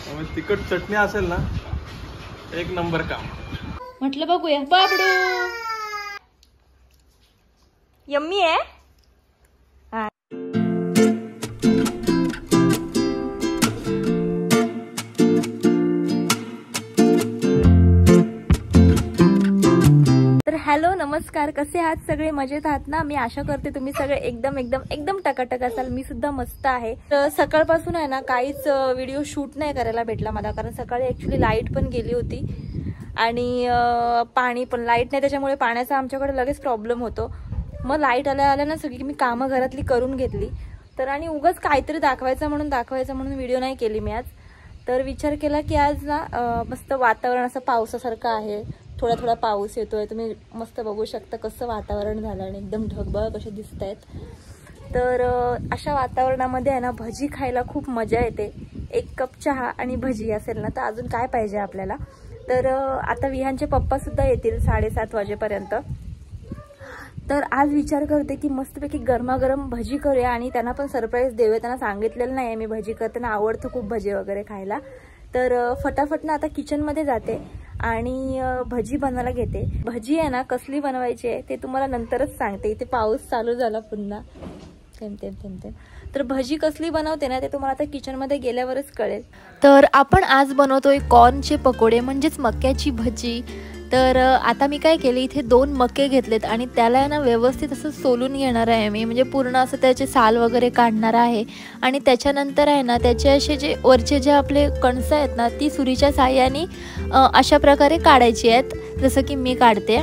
तिखट चटणी असेल ना एक नंबर काम. म्हटलं बघूया. बाबडू यम्मी आहे. तर हॅलो नमस्कार, कसे आहात सगळे? मजेत आहात ना? मी आशा करते तुम्ही सगळे एकदम एकदम एकदम टकाटक असाल. मी सुद्धा मस्त आहे. तर सकाळपासून आहे ना काहीच व्हिडिओ शूट नाही करायला भेटला मला, कारण सकाळी ऍक्च्युली लाईट पण गेली होती आणि पाणी पण, लाईट नाही त्याच्यामुळे पाण्याचा आमच्याकडे लगेच प्रॉब्लेम होतो. मग लाईट आल्या ना सगळी मी कामं घरातली करून घेतली. तर आणि उगाच काहीतरी दाखवायचं म्हणून व्हिडिओ नाही केली मी आज. तर विचार केला की आज ना मस्त वातावरण असं पावसासारखं आहे, थोडा थोडा पाऊस येतोय. तुम्ही मस्त बघू शकता कसं वातावरण झालं आणि एकदम ढगबळ कसे दिसत आहेत. तर अशा वातावरणामध्ये आहे ना भजी खायला खूप मजा येते. एक कप चहा आणि भजी असेल ना तर अजून काय पाहिजे आपल्याला. तर आता विहानचे पप्पा सुद्धा येतील 7:30 वाजेपर्यंत. तर आज विचार करते की मस्तपैकी गरमागरम भजी करूया आणि त्यांना पण सरप्राईज देऊया. त्यांना सांगितलेलं नाही मी भजी करते ना, आवडतं खूप भजी वगैरे खायला. तर फटाफट ना आता किचनमध्ये जाते आणि भजी बनवायला घेते. भजी आहे ना कसली बनवायची आहे ते तुम्हाला नंतरच सांगते. इथे पाऊस चालू झाला पुन्हा थेंब. तर भजी कसली बनवते ना ते तुम्हाला आता किचनमध्ये गेल्यावरच कळेल. तर आपण आज बनवतोय कॉर्नचे पकोडे म्हणजेच मक्याची भजी. तर आता मी काय केले, इथे 2 मके घेतलेत आणि त्याला आहे ना व्यवस्थित असं सोलून घेणार आहे मी, म्हणजे पूर्ण असं त्याचे साल वगैरे काढणार आहे. आणि त्याच्यानंतर आहे ना त्याचे असे जे वरचे जे आपले कणसं आहेत ना ती सुरीच्या साहाय्याने अशा प्रकारे काढायची आहेत, जसं की मी काढते.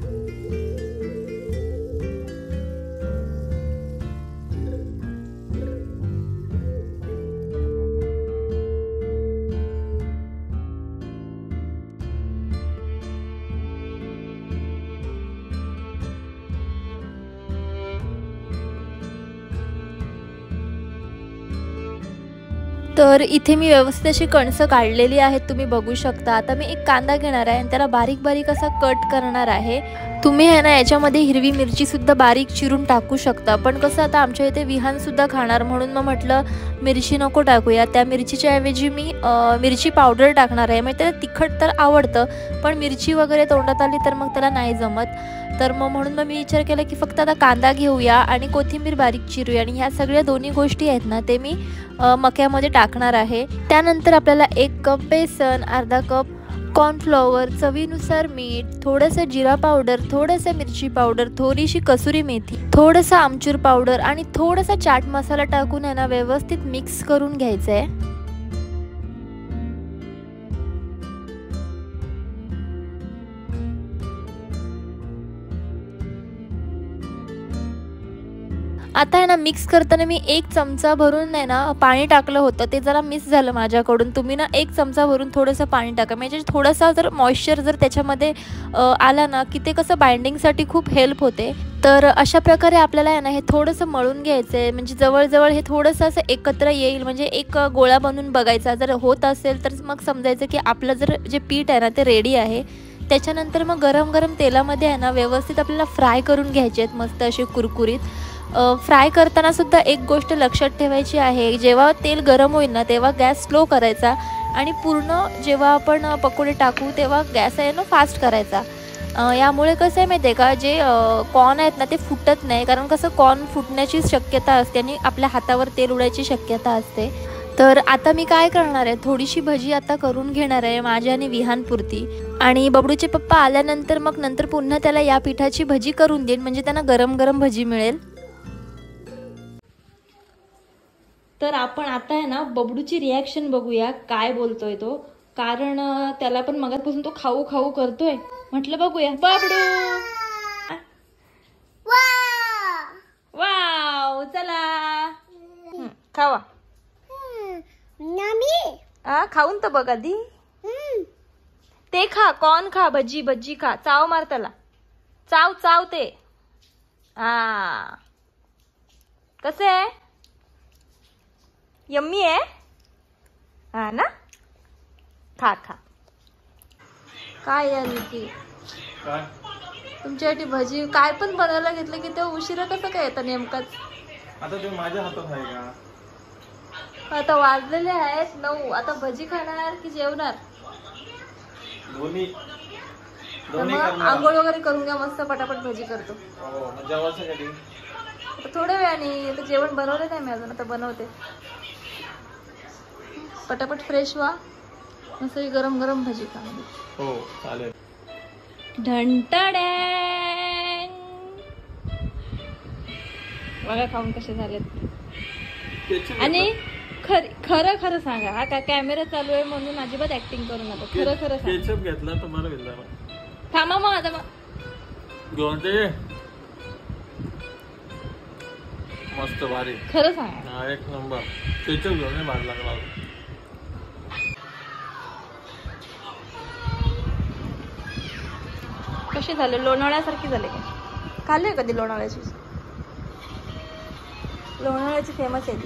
तर इथे मी व्यवस्थित अशी कणसं काढलेली आहेत, तुम्ही बघू शकता. आता मी एक कांदा घेणार आहे आणि त्याला बारीक बारीक असा कट करणार आहे. तुम्ही आहे ना याच्यामध्ये हिरवी मिरची सुद्धा बारीक चिरून टाकू शकता, पण कसं आता आमच्या इथे विहान सुद्धा खाणार म्हणून मग म्हटलं मिरची नको टाकूया. त्या मिरचीच्या ऐवजी मी मिरची पावडर टाकणार आहे. म्हणजे त्याला तिखट तर आवडतं पण मिरची वगैरे तोंडात आली तर मग त्याला नाही जमत. तर म्हणून मी विचार केला की फक्त आता कांदा घेऊया आणि कोथिंबीर बारीक चिरूया आणि ह्या सगळ्या दोन्ही गोष्टी आहेत ना ते मी मक्यामध्ये टाकणार आहे. त्यानंतर आपल्याला 1 कप बेसन, अर्धा कप कॉर्नफ्लॉवर, चवीनुसार मीठ, थोडंसं जिरा पावडर, थोडंसं मिरची पावडर, थोडीशी कसुरी मेथी, थोडंसं आमचूर पावडर आणि थोडासा चाट मसाला टाकून आहे ना व्यवस्थित मिक्स करून घ्यायचं आहे. आता आहे ना मिक्स करताना मी 1 चमचा भरून आहे ना पाणी टाकलं होतं, ते जरा मिस झालं माझ्याकडून. तुम्ही ना 1 चमचा भरून थोडंसं पाणी टाका, म्हणजे थोडासा जर मॉइश्चर जर त्याच्यामध्ये आला ना की ते कसं बाइंडिंगसाठी खूप हेल्प होते. तर अशा प्रकारे आपल्याला आहे ना हे थोडंसं मळून घ्यायचं आहे, म्हणजे जवळजवळ हे थोडंसं असं एकत्र येईल, म्हणजे एक गोळा बनवून बघायचा. जर होत असेल तर मग समजायचं की आपलं जर जे पीठ आहे ना ते रेडी आहे. त्याच्यानंतर मग गरम गरम तेलामध्ये आहे ना व्यवस्थित आपल्याला फ्राय करून घ्यायचे आहेत मस्त असे कुरकुरीत. फ्राय करताना सुद्धा एक गोष्ट लक्षात ठेवायची आहे, जेव्हा तेल गरम होईल ना तेव्हा गॅस स्लो करायचा आणि पूर्ण जेव्हा आपण पकोडे टाकू तेव्हा गॅस आहे ना फास्ट करायचा. यामुळे कसं आहे माहिती आहे का, जे कॉर्न आहेत ना ते फुटत नाही, कारण कसं कॉर्न फुटण्याची शक्यता असते आणि आपल्या हातावर तेल उडायची शक्यता असते. तर आता मी काय करणार आहे, थोडीशी भजी आता करून घेणार आहे माझ्या आणि विहानपुरती, आणि बबडूचे पप्पा आल्यानंतर मग नंतर पुन्हा त्याला या पिठाची भजी करून देईन, म्हणजे त्यांना गरम गरम भजी मिळेल. तर आपण आता आहे ना बबडूची रिॲक्शन बघूया काय बोलतोय तो, कारण त्याला पण मगापासून तो खाऊ खाऊ करतोय. म्हटलं बघूया. बबडू वाव, चला खावा. खाऊन तर बघ आधी. ते खा, कॉर्न खा, भजी भजी खा, चाव मार त्याला, चाव चाव ते. कसे आहे? यम्मी आहे हा ना? खा खा. काय यार विकी, तुमच्यासाठी भजी काय पण बनवायला घेतलं की ते उशिरा कसं काय येतं नेमकंच? आता ते माझ्या हातात आहे का? आता वाजलेले आहेत 9. आता भजी खाणार की जेवणार? दोन्ही तर मग आंघोळ वगैरे करून घ्या, मस्त पटापट भजी करतो. जेवायसाठी आता थोड्या वेळाने. आता जेवण बनवलं नाही मी अजून, आता बनवते. पटापट फ्रेश व्हा, मस्त गरम गरम भजी खा. हो चालेल. ढंटाड्यां बघा खाऊन कसे झालेत. आणि खरं खरं सांगा, हा का कॅमेरा चालू आहे म्हणून अजिबात ऍक्टिंग करू नका. खरं खरं सांगा. केचप घेतला तर मला भेटला. थांबा मग आता मग मस्त भारी. खरं सांगा. एक नंबर. केचप घेऊन भारी लागला. कशी झाले? लोणावळ्यासारखी झाले का? खाल्ली कधी लोणावळ्याची? लोणावळ्याची फेमस आहे ती.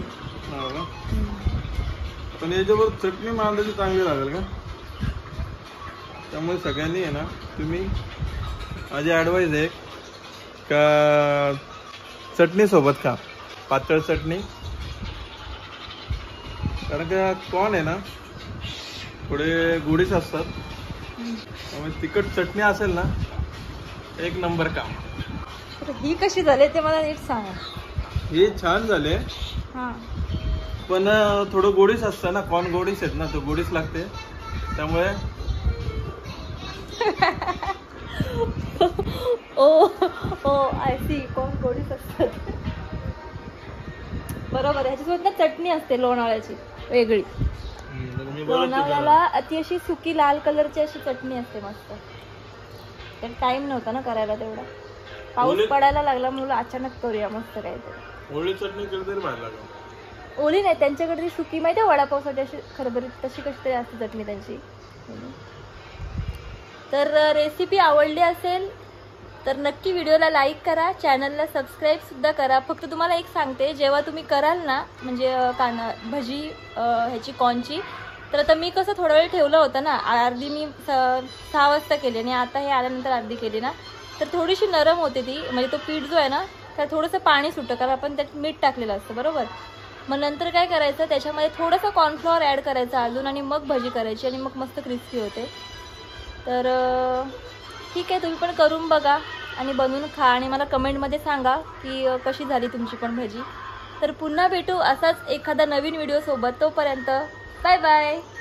पण याच्यावर चटणी मारल्याची चांगली लागेल का? त्यामुळे सगळ्यांनी आहे ना, तुम्ही माझी ॲडवाईस आहे का चटणी सोबत खा, पातळ चटणी. कारण का कॉर्न आहे ना थोडे गोडीच असतात, त्यामुळे तिखट चटणी असेल ना एक नंबर काम. ही कशी झाले ते मला नीट सांगा. हे छान झाले. हा पण थोडं गोडीच असतं ना, कॉर्न गोडीच आहेत ना, तो गोडीच लागते त्यामुळे. ओ आय सी, कॉर्न गोडीच असतात. बरोबर. ह्याच्यासोबत ना चटणी असते लोणावळ्याची वेगळी. लोणावळ्याला अति अशी सुकी लाल कलरची अशी चटणी असते मस्त. त्यात टाइम नव्हता ना करायला तेवढा. पाऊस पडायला लागला म्हणून अचानक करूया मस्त काहीतरी. ओली चटणी केली भारी लागेल. ओली नाही, त्यांच्याकडे ती सुकी माहिती आहे वडापावसाठी अशी खरबरीत, तशी कशी तरी असते चटणी त्यांची. तर रेसिपी आवडली असेल तर नक्की व्हिडिओला लाईक करा, चॅनलला सबस्क्राईब सुद्धा करा. फक्त तुम्हाला एक सांगते, जेव्हा तुम्ही कराल ना म्हणजे भजी ह्याची कॉर्नची, तर आता मी कसं थोडा वेळ ठेवलं होतं ना, अर्धी मी 6 वाजता केली आणि आता हे आल्यानंतर अर्धी केली ना, तर थोडीशी नरम होते ती. म्हणजे तो पीठ जो आहे ना त्यात थोडंसं पाणी सुटतं, कारण आपण त्यात मीठ टाकलेलं असतं. बरोबर. मग नंतर काय करायचं, त्याच्यामध्ये थोडंसं कॉर्नफ्लॉवर ॲड करायचं अजून, आणि मग भजी करायची आणि मग मस्त क्रिस्पी होते. तर ठीक आहे, तुम्ही पण करून बघा आणि बनवून खा आणि मला कमेंटमध्ये सांगा की कशी झाली तुमची पण भजी. तर पुन्हा भेटू असाच एखादा नवीन व्हिडिओसोबत. तोपर्यंत बाय बाय.